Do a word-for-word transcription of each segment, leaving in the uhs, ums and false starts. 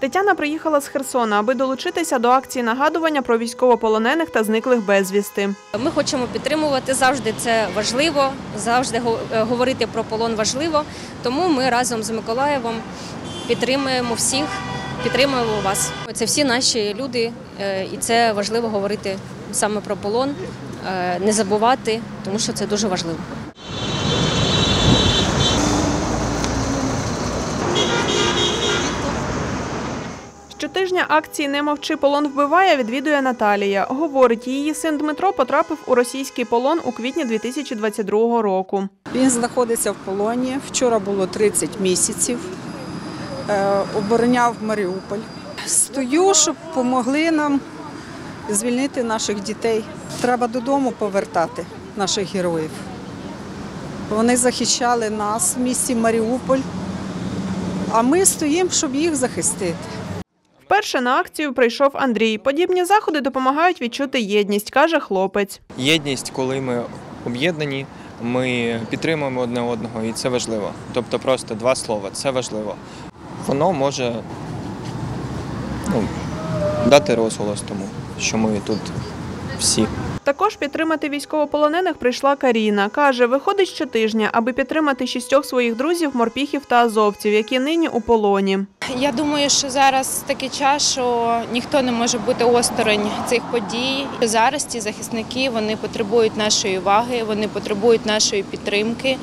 Тетяна приїхала з Херсона, аби долучитися до акції нагадування про військовополонених та зниклих безвісти. Ми хочемо підтримувати, завжди це важливо, завжди говорити про полон важливо. Тому ми разом з Миколаєвом підтримуємо всіх, підтримуємо вас. Це всі наші люди, і це важливо говорити саме про полон, не забувати, тому що це дуже важливо. Щотижня акції «Не мовчи, полон вбиває» відвідує Наталія. Говорить, її син Дмитро потрапив у російський полон у квітні дві тисячі двадцять другого року. Він знаходиться в полоні. Вчора було тридцять місяців. Обороняв Маріуполь. Стою, щоб допомогли нам звільнити наших дітей. Треба додому повертати наших героїв. Вони захищали нас в місті Маріуполь, а ми стоїмо, щоб їх захистити. Вперше на акцію прийшов Андрій. Подібні заходи допомагають відчути єдність, каже хлопець. Єдність, коли ми об'єднані, ми підтримуємо одне одного, і це важливо. Тобто просто два слова – це важливо. Воно може ну, дати розголос тому, що ми тут всі. Також підтримати військовополонених прийшла Каріна. Каже, виходить щотижня, аби підтримати шістьох своїх друзів, морпіхів та азовців, які нині у полоні. Я думаю, що зараз такий час, що ніхто не може бути осторонь цих подій. Зараз ці захисники, вони потребують нашої уваги, вони потребують нашої підтримки.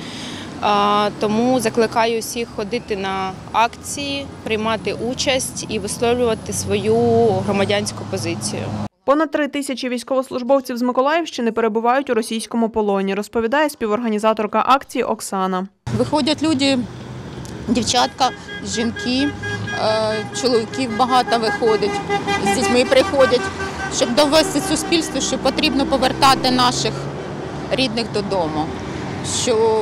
Тому закликаю всіх ходити на акції, приймати участь і висловлювати свою громадянську позицію. Понад три тисячі військовослужбовців з Миколаївщини перебувають у російському полоні, розповідає співорганізаторка акції Оксана. Виходять люди, дівчатка, жінки, чоловіків багато виходять, з дітьми приходять, щоб довести суспільству, що потрібно повертати наших рідних додому, що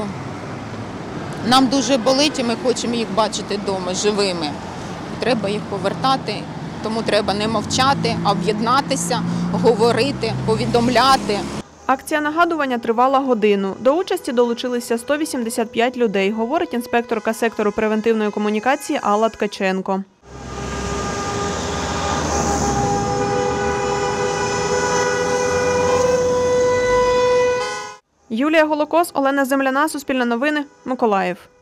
нам дуже болить і ми хочемо їх бачити вдома живими. Треба їх повертати. Тому треба не мовчати, а об'єднатися, говорити, повідомляти. Акція нагадування тривала годину. До участі долучилися сто вісімдесят п'ять людей, говорить інспекторка сектору превентивної комунікації Алла Ткаченко. Юлія Голокос, Олена Земляна, Суспільне новини, Миколаїв.